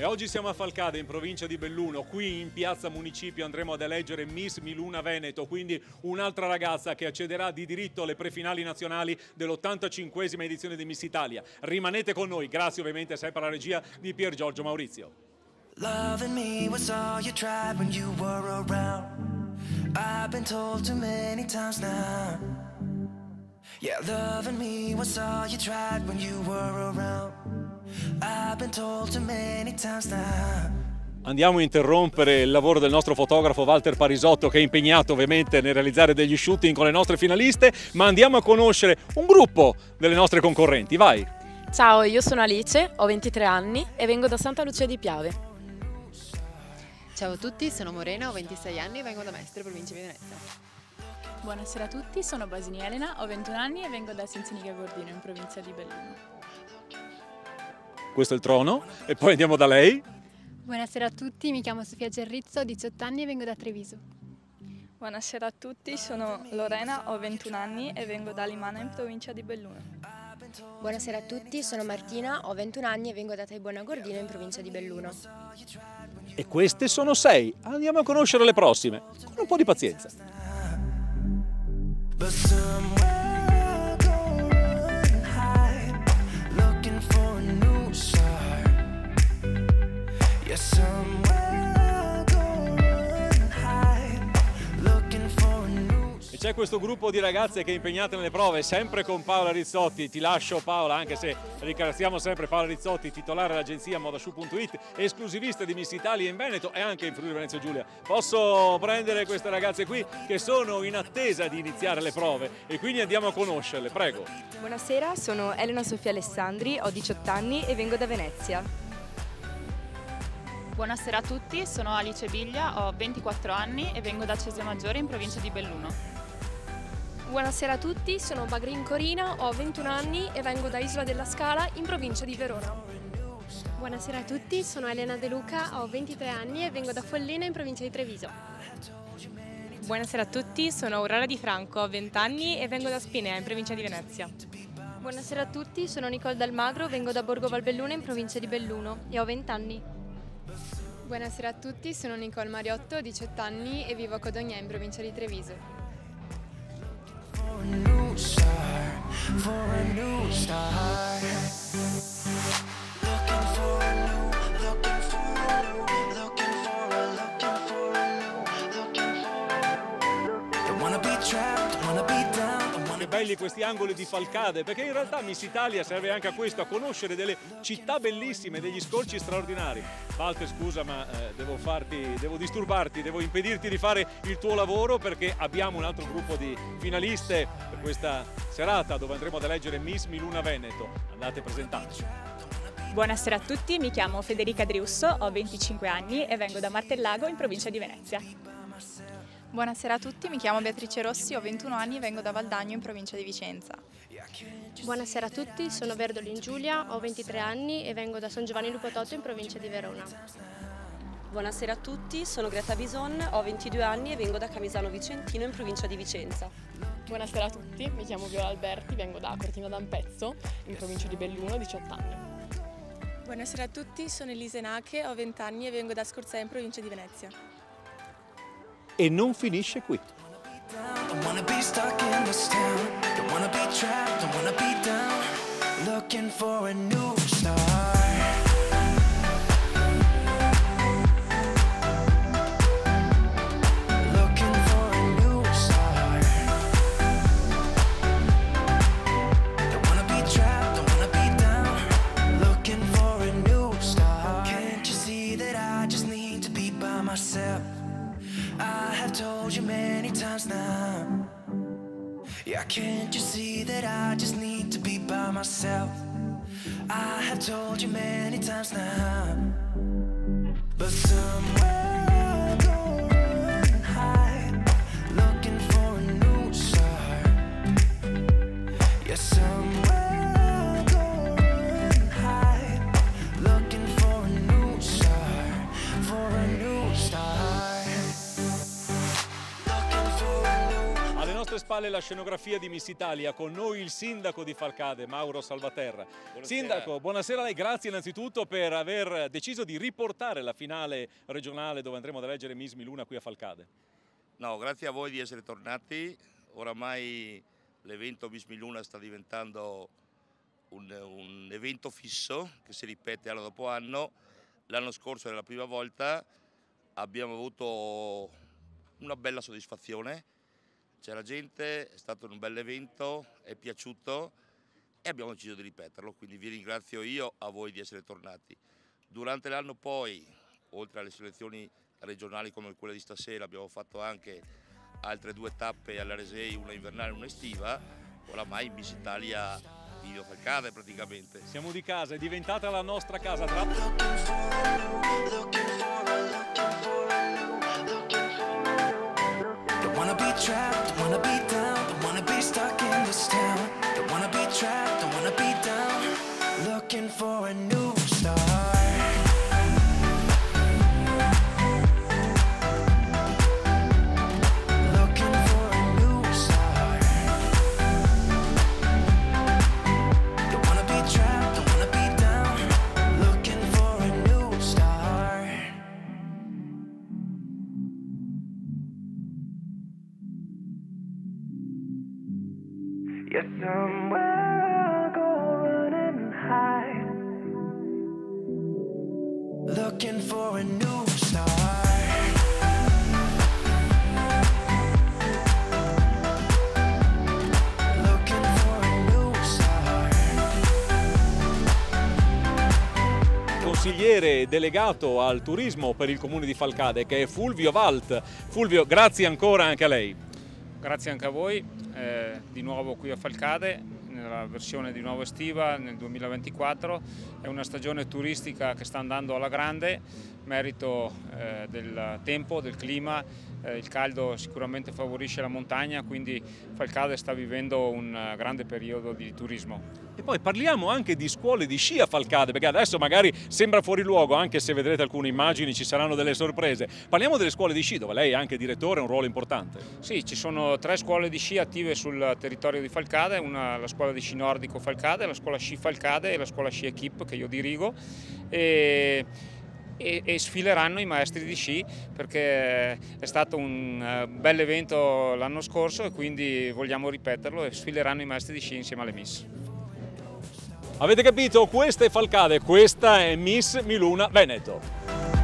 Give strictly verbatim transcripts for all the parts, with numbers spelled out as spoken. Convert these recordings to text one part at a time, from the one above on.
E oggi siamo a Falcade, in provincia di Belluno. Qui in piazza Municipio andremo ad eleggere Miss Miluna Veneto, quindi un'altra ragazza che accederà di diritto alle prefinali nazionali dell'ottantacinquesima edizione di Miss Italia. Rimanete con noi, grazie ovviamente sempre alla regia di Pier Giorgio Maurizio. Loving me was all you tried when you were around. I've been told too many times now. Yeah, loving me was all you tried when you were around. I've been told too many times now. Andiamo a interrompere il lavoro del nostro fotografo Walter Parisotto, che è impegnato ovviamente nel realizzare degli shooting con le nostre finaliste, ma andiamo a conoscere un gruppo delle nostre concorrenti. Vai! Ciao, io sono Alice, ho ventitré anni e vengo da Santa Lucia di Piave. Ciao a tutti, sono Morena, ho ventisei anni e vengo da Mestre, provincia di Venezia. Buonasera a tutti, sono Basini Elena, ho ventuno anni e vengo da Sinzinica Gordino, in provincia di Belluno. Questo è il trono e poi andiamo da lei. Buonasera a tutti, mi chiamo Sofia Gerrizzo, ho diciotto anni e vengo da Treviso. Buonasera a tutti, sono Lorena, ho ventuno anni e vengo da Limana, in provincia di Belluno. Buonasera a tutti, sono Martina, ho ventuno anni e vengo da Taibona Gordino, in provincia di Belluno. E queste sono sei. Andiamo a conoscere le prossime, con un po' di pazienza. E c'è questo gruppo di ragazze che è impegnato nelle prove, sempre con Paola Rizzotti. Ti lascio Paola, anche se ringraziamo sempre Paola Rizzotti, titolare dell'agenzia modashoe punto it, esclusivista di Miss Italia in Veneto e anche in Friuli Venezia Giulia. Posso prendere queste ragazze qui che sono in attesa di iniziare le prove e quindi andiamo a conoscerle, prego. Buonasera, sono Elena Sofia Alessandri, ho diciotto anni e vengo da Venezia. Buonasera a tutti, sono Alice Biglia, ho ventiquattro anni e vengo da Cesio Maggiore, in provincia di Belluno. Buonasera a tutti, sono Bagrin Corina, ho ventuno anni e vengo da Isola della Scala, in provincia di Verona. Buonasera a tutti, sono Elena De Luca, ho ventitré anni e vengo da Follina, in provincia di Treviso. Buonasera a tutti, sono Aurora Di Franco, ho venti anni e vengo da Spinea, in provincia di Venezia. Buonasera a tutti, sono Nicole Dalmagro, vengo da Borgo Valbelluna, in provincia di Belluno e ho venti anni. Buonasera a tutti, sono Nicole Mariotto, ho diciotto anni e vivo a Codognè, in provincia di Treviso. Che belli questi angoli di Falcade, perché in realtà Miss Italia serve anche a questo, a conoscere delle città bellissime, degli scorci straordinari. Walter, scusa, ma eh, devo farti, devo disturbarti, devo impedirti di fare il tuo lavoro, perché abbiamo un altro gruppo di finaliste per questa serata dove andremo ad eleggere Miss Miluna Veneto. Andate a presentarci. Buonasera a tutti, mi chiamo Federica Driusso, ho venticinque anni e vengo da Martellago, in provincia di Venezia. Buonasera a tutti, mi chiamo Beatrice Rossi, ho ventuno anni e vengo da Valdagno, in provincia di Vicenza. Buonasera a tutti, sono Verdolin Giulia, ho ventitré anni e vengo da San Giovanni Lupototto, in provincia di Verona. Buonasera a tutti, sono Greta Bison, ho ventidue anni e vengo da Camisano Vicentino, in provincia di Vicenza. Buonasera a tutti, mi chiamo Viola Alberti, vengo da Cortina d'Ampezzo, in provincia di Belluno, diciotto anni. Buonasera a tutti, sono Elise Nache, ho venti anni e vengo da Scorzè, in provincia di Venezia. E non finisce qui. Told you many times now. Yeah, can't you see that I just need to be by myself? I have told you many times now. But somewhere going high, looking for a new start. Yeah, somewhere going high, looking for a new start, for a new start. spalle la scenografia di Miss Italia, con noi il sindaco di Falcade, Mauro Salvaterra. Buonasera. Sindaco, buonasera a lei, grazie innanzitutto per aver deciso di riportare la finale regionale dove andremo ad eleggere Miss Miluna qui a Falcade. No, grazie a voi di essere tornati. Oramai l'evento Miss Miluna sta diventando un, un evento fisso che si ripete anno dopo anno. L'anno scorso era la prima volta, abbiamo avuto una bella soddisfazione, c'era gente, è stato un bel evento, è piaciuto e abbiamo deciso di ripeterlo, quindi vi ringrazio io, a voi di essere tornati. Durante l'anno poi, oltre alle selezioni regionali come quella di stasera, abbiamo fatto anche altre due tappe alla Resei, una invernale e una estiva. Oramai Miss Italia vive a Falcade praticamente. Siamo di casa, è diventata la nostra casa. Tra... Don't wanna be trapped, don't wanna be down, don't wanna be stuck in this town. Don't wanna be trapped, don't wanna be down. Looking for a new start. Yes, somewhere I'll go running and hide, looking for a new start. Looking for a new start. Consigliere delegato al turismo per il comune di Falcade, che è Fulvio Valt. Fulvio, grazie ancora anche a lei. Grazie anche a voi, eh, di nuovo qui a Falcade, nella versione di nuovo estiva nel duemilaventiquattro. È una stagione turistica che sta andando alla grande, merito eh, del tempo, del clima. Eh, il caldo sicuramente favorisce la montagna, quindi Falcade sta vivendo un uh, grande periodo di turismo. E poi parliamo anche di scuole di sci a Falcade, perché adesso magari sembra fuori luogo, anche se vedrete alcune immagini ci saranno delle sorprese. Parliamo delle scuole di sci, dove lei è anche direttore, ha un ruolo importante. Sì, ci sono tre scuole di sci attive sul territorio di Falcade, una, la scuola di sci nordico Falcade, la scuola sci Falcade e la scuola sci Equip che io dirigo. E... E, e sfileranno i maestri di sci, perché è stato un uh, bel evento l'anno scorso e quindi vogliamo ripeterlo, e sfileranno i maestri di sci insieme alle Miss. Avete capito? Questa è Falcade, questa è Miss Miluna Veneto.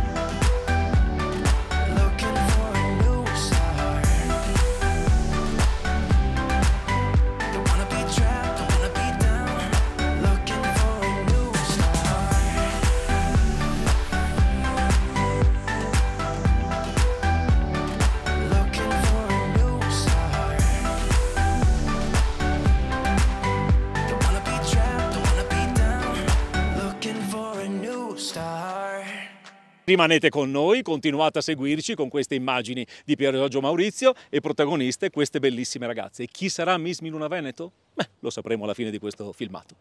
Rimanete con noi, continuate a seguirci con queste immagini di Pier Giorgio Maurizio e protagoniste queste bellissime ragazze. E chi sarà Miss Miluna Veneto? Beh, lo sapremo alla fine di questo filmato.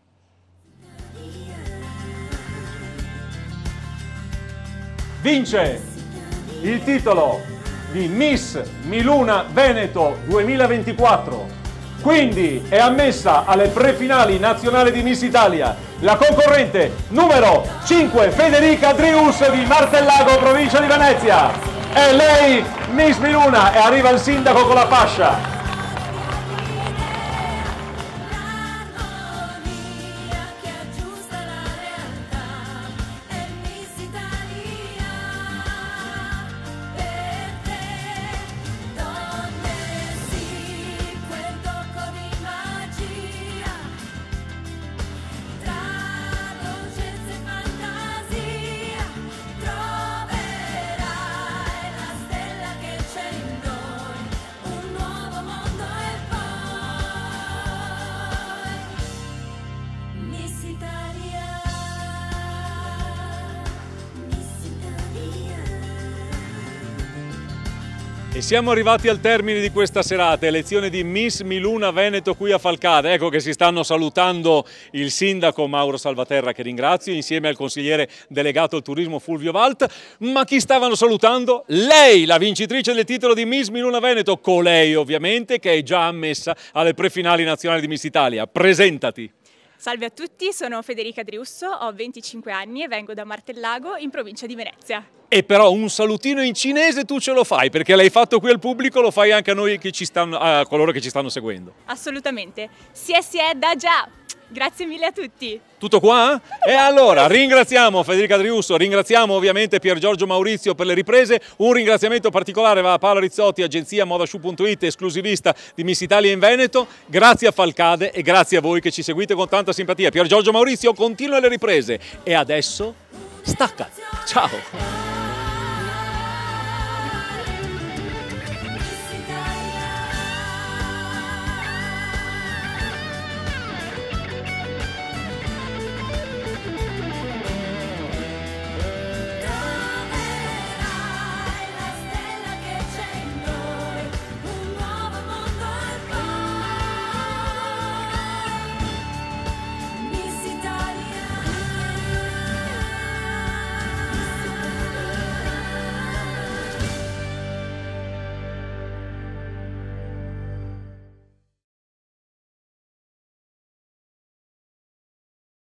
Vince il titolo di Miss Miluna Veneto duemilaventiquattro. Quindi è ammessa alle prefinali nazionali di Miss Italia la concorrente numero cinque, Federica Drius di Martellago, provincia di Venezia. È lei Miss Miluna e arriva il sindaco con la fascia. Troverai la stella che c'è in noi, un nuovo mondo. E siamo arrivati al termine di questa serata, elezione di Miss Miluna Veneto qui a Falcade. Ecco che si stanno salutando il sindaco Mauro Salvaterra, che ringrazio, insieme al consigliere delegato al turismo Fulvio Valt. Ma chi stavano salutando? Lei, la vincitrice del titolo di Miss Miluna Veneto, colei ovviamente, che è già ammessa alle prefinali nazionali di Miss Italia. Presentati. Salve a tutti, sono Federica Driusso, ho venticinque anni e vengo da Martellago in provincia di Venezia. E però un salutino in cinese tu ce lo fai, perché l'hai fatto qui al pubblico, lo fai anche a noi che ci stanno, a coloro che ci stanno seguendo. Assolutamente. Si è si è da già. Grazie mille a tutti. Tutto qua? E allora ringraziamo Federica Driusso, ringraziamo ovviamente Pier Giorgio Maurizio per le riprese, un ringraziamento particolare va a Paola Rizzotti, agenzia modashoe punto it, esclusivista di Miss Italia in Veneto. Grazie a Falcade e grazie a voi che ci seguite con tanta simpatia. Pier Giorgio Maurizio continua le riprese e adesso stacca. Ciao!